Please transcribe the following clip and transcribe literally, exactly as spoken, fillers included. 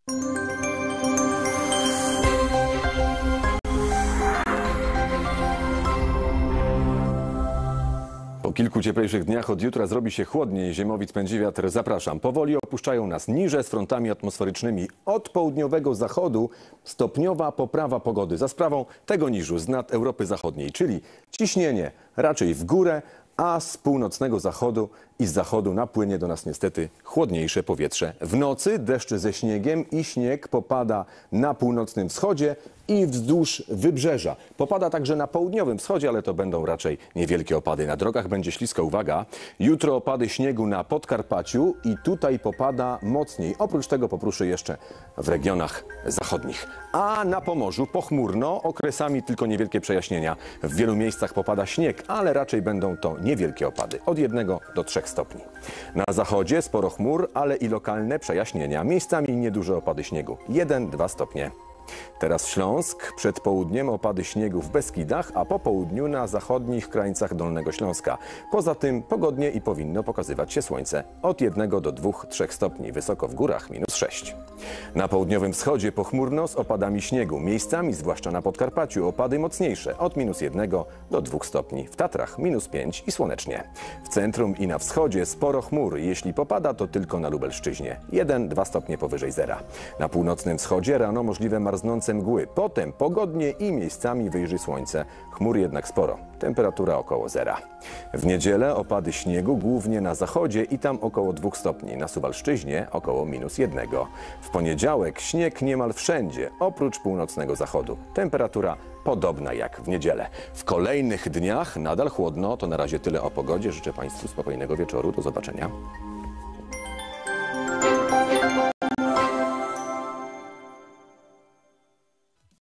Po kilku cieplejszych dniach od jutra zrobi się chłodniej. Ziemowit pędzi wiatr. Zapraszam. Powoli opuszczają nas niże z frontami atmosferycznymi. Od południowego zachodu stopniowa poprawa pogody za sprawą tego niżu z nad Europy Zachodniej, czyli ciśnienie raczej w górę, a z północnego zachodu i z zachodu napłynie do nas niestety chłodniejsze powietrze. W nocy deszcz ze śniegiem i śnieg popada na północnym wschodzie i wzdłuż wybrzeża. Popada także na południowym wschodzie, ale to będą raczej niewielkie opady. Na drogach będzie ślisko, uwaga. Jutro opady śniegu na Podkarpaciu i tutaj popada mocniej. Oprócz tego popruszy jeszcze w regionach zachodnich. A na Pomorzu pochmurno, okresami tylko niewielkie przejaśnienia. W wielu miejscach popada śnieg, ale raczej będą to niewielkie opady. Od jednego do trzech stopni. Na zachodzie sporo chmur, ale i lokalne przejaśnienia. Miejscami nieduże opady śniegu. jeden do dwóch stopni. Teraz Śląsk, przed południem opady śniegu w Beskidach, a po południu na zachodnich krańcach Dolnego Śląska. Poza tym pogodnie i powinno pokazywać się słońce od jednego do dwóch do trzech stopni, wysoko w górach minus sześć. Na południowym wschodzie pochmurno z opadami śniegu. Miejscami, zwłaszcza na Podkarpaciu, opady mocniejsze od minus jednego do dwóch stopni. W Tatrach minus pięć i słonecznie. W centrum i na wschodzie sporo chmur. Jeśli popada, to tylko na Lubelszczyźnie. jeden do dwóch stopni powyżej zera. Na północnym wschodzie rano możliwe marznące mgły. Potem pogodnie i miejscami wyjrzy słońce. Chmur jednak sporo. Temperatura około zera. W niedzielę opady śniegu głównie na zachodzie i tam około dwóch stopni. Na Suwalszczyźnie około minus jednego. W poniedziałek śnieg niemal wszędzie, oprócz północnego zachodu. Temperatura podobna jak w niedzielę. W kolejnych dniach nadal chłodno. To na razie tyle o pogodzie. Życzę Państwu spokojnego wieczoru. Do zobaczenia.